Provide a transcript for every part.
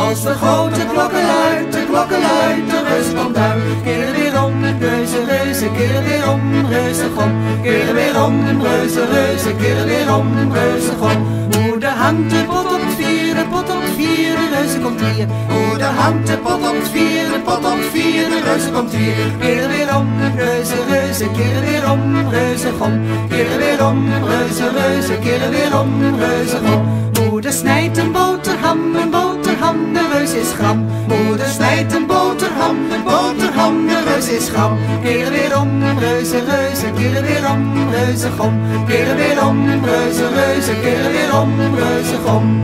Als de grote klokken luidt, de reus komt uit. Keren weer om, reuze, reuze, keren weer om, reuze, gom. Keren weer om, reuze, reuze, keren weer om, reuze, gom. Moeder hangt de pot op het vier, de pot op het vier, de reuze komt hier. Moeder hangt de pot op het vier, de pot op het vier, de reuze komt hier. Keren weer om, reuze, reuze, keren weer om, reuze, gom. Keren weer om, reuze, reuze, keren weer om, reuze, gom. Moeder snijdt een boterham, de reus is gram. Moeder snijdt een boterham, de reus is gram. Keren weer om, reuze, reuze, keren weer om, reuze, gom. Keren weer om, reuze, reuze, keren weer om, reuze, gom.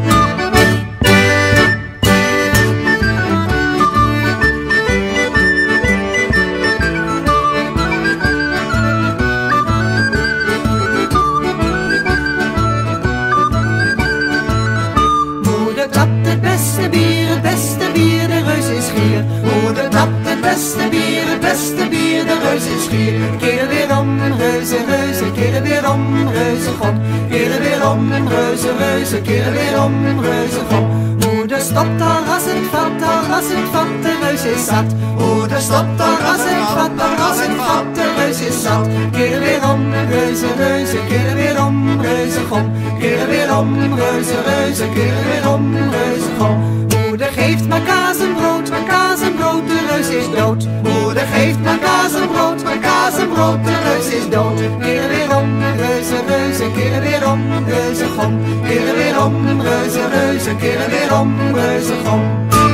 Beste bier, de reus is schier. Moeder tapt het beste bier, de reus is schier. Keren weer om, reuze, reuze, keren weer om, reuze, gom. Keren weer om, reuze, reuze, keren weer om, reuze, gom. Moeder stopt al ras het vat, de reus is zat. Moeder stopt al ras het vat, de reus is zat. Keren weer om, reuze, reuze, keren weer om, reuze, gom. Keren weer om, reuze, reuze, keren weer om, reuze, gom. Moeder geeft maar kaas en brood, de reus is dood. Moeder geeft maar kaas en brood, de reus is dood. Keren weer om, reuze, reuze, keren weer om, reuze, gom. Keren weer om, reuze, reuze, keren weer om, reuze, gom.